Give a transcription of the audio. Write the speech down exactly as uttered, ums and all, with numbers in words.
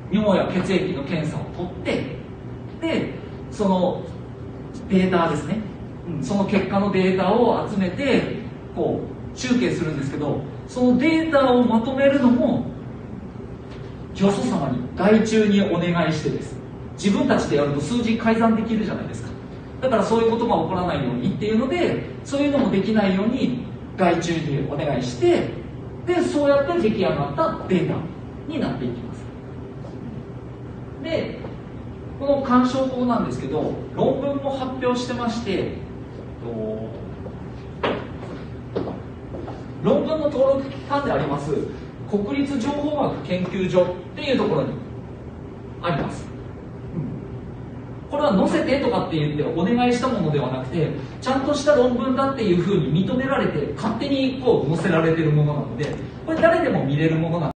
尿や血液の検査を取って、でそのデータですね、その結果のデータを集めてこう集計するんですけど、そのデータをまとめるのも教祖様に外注にお願いしてです。自分たちでやると数字改ざんできるじゃないですか。だからそういうことが起こらないようにっていうので、そういうのもできないように外注にお願いして、でそうやって出来上がったデータになっていきます。でこの鑑賞法なんですけど、論文も発表してまして、論文の登録機関であります国立情報学研究所っていうところにあります。これは載せてとかって言ってお願いしたものではなくて、ちゃんとした論文だっていうふうに認められて勝手にこう載せられてるものなので、これ誰でも見れるものなんです。